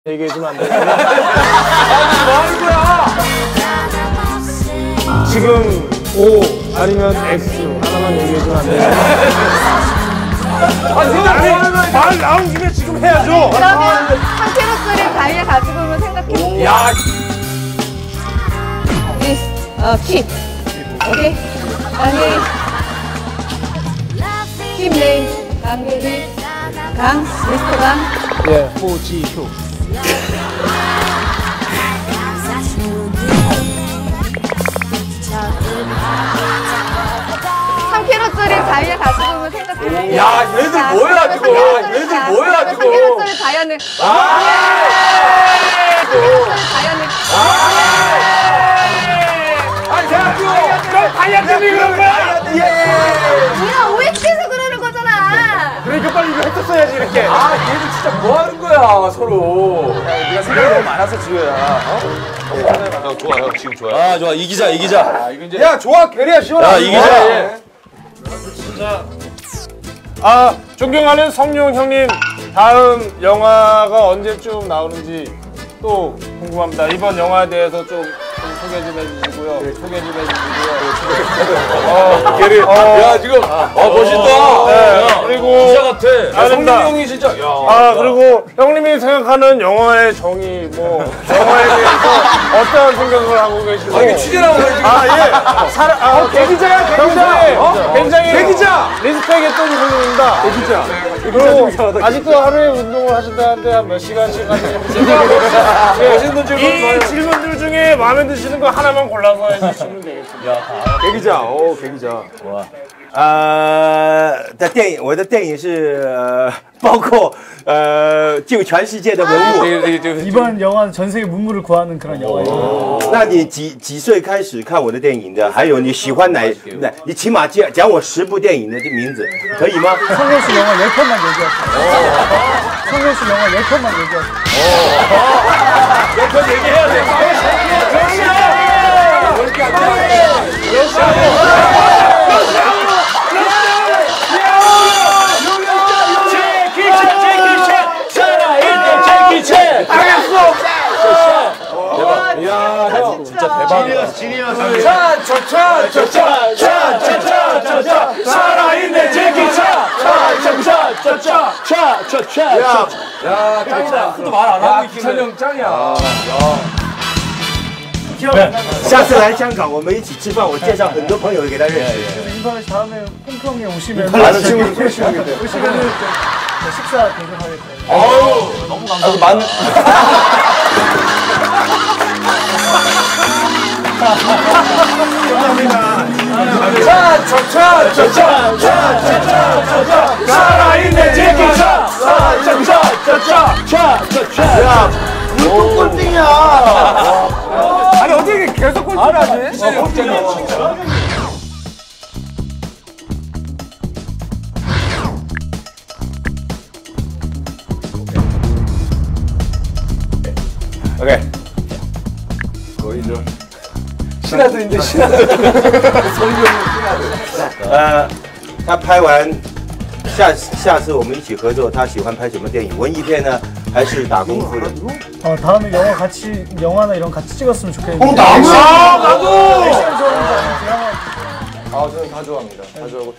얘기해주면 안 되냐? 뭐 하는 거야? 지금 O 아니면 X 하나만 얘기해주면 안 되냐? 말 나온 김에 지금 해야죠. 그러면 한캐럿들이 다이아 가지고 오면 생각해볼게요. 야, 킵. 오케이. 킵 네임. 강계리. 강. 미스터 강. 예, 호지효. 한캐럿들이 다이아 가지고 오면 생각해볼게요. 야, 얘들 뭐야 지금? 얘들 뭐야 지금? 한캐럿들의 다이아는. 다이아는. 아니 대학교 그럼 다이아 때문에 그런 거야? 네가 OX에서 그러는 거잖아. 그러니까 빨리 이거 했었어야지 이렇게. 아, 얘들 진짜 뭐 하는 거야 서로. 야, 네가 생각이 너무 많아서 지효야. 형 좋아, 형 지금 좋아요. 아 좋아 이기자. 야 좋아 게리야 시원하게. 야 이기자. 진짜. 아 존경하는 성룡 형님 다음 영화가 언제쯤 나오는지 또 궁금합니다. 이번 영화에 대해서 좀 소개 좀 해주시고요. 소개 좀 해주시고요. 게리. 야 지금 멋있다. 네, 그리고 기자 같아. 성룡 형이 진짜. 야. 아 그리고 형님이 생각하는 영화의 정의 뭐 영화에 대해서 어떤 생각을 하고 계시고. 이게 취재라고 그래 지금. 아 예. 대기자야 대기자. 굉장히 대기자. 리스펙했던 분입니다. 대기자. 그리고 아직도 하루에 운동을 하신다는데 한 몇 시간씩 하시는지. 멋있는 질문. 이 질문들 중에 마음에 드시는 거 하나만 골라서 해주시면 되겠습니다. 계기자. 계기자. 我的电影是包括救全世界的文物。 이번 영화는 전 세계 문물을 구하는 그런 영화예요. 那你几岁开始看我的电影的？还有你喜欢哪？你起码讲我10部电影的名字，可以吗？ 성룡씨 영화 10편만 얘기하세요. 성룡씨 영화 10편만 얘기하세요. 10편 얘기해야 돼. 진짜 대박이야. 살아있네 제기차. 야 짱이다. 또 말 안 하고 있긴 해. 찬영 짱이야. 下次来香港，我们一起吃饭，我介绍很多朋友给他认识。 인터넷 다음에 홍콩에 오시면 친구 오시면은 식사 대접하겠어요. 너무 감사합니다. 살아있네 제기차. 또 꼴등이야. 아니 어떻게 계속 꼴찌하지? 오케이. 거의 좀 신하들인데 신하들. 성룡 신하들. 他拍完，下次我们一起合作。他喜欢拍什么电影？文艺片呢，还是打功夫的？ 다음에 영화나 이런 같이 찍었으면 좋겠는데. 나도. 액션 좋아하는 사람, 아 저는 다 좋아합니다. 다 좋아하고.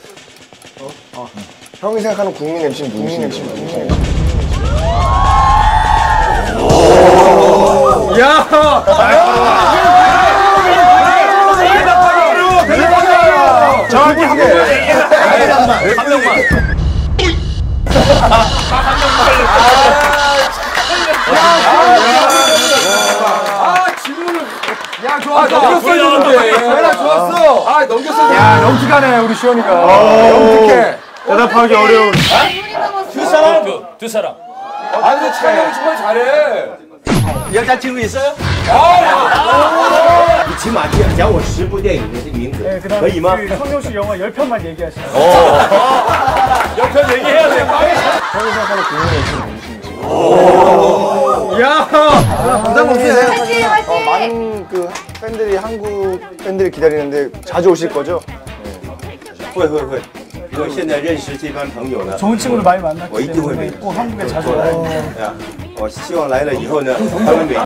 형이 생각하는 국민 MC는 국민 MC. 야. 정확히 한 번만 얘기해. 한 명만. 질문을. 야 좋았어. 넘겼어야 되는데. 좋았어. 아 넘겼어야 야 넘치가네 우리 시원이가. 넘치게. 대답하기 어려운. 두 사람. 아 근데 찬영이 정말 잘해. 여자친구 있어요? 你起码讲我10部电影的名字， 네, 可以吗？ 성룡씨 영화 10편만 얘기하세요. 옆편 얘기해야 돼. 형이 생각하는 국민 MC는 야. 부담 없으세요? 화이팅, 화이팅! 많은 그 팬들이 한국 팬들이 기다리는데 자주 오실 거죠? 会。 比如现在认识这帮朋友呢， 좋은 친구를 많이 만났기 我一定会 때문에 每 꼭 한국에 자주 와요. 我希望来了以后呢，他们每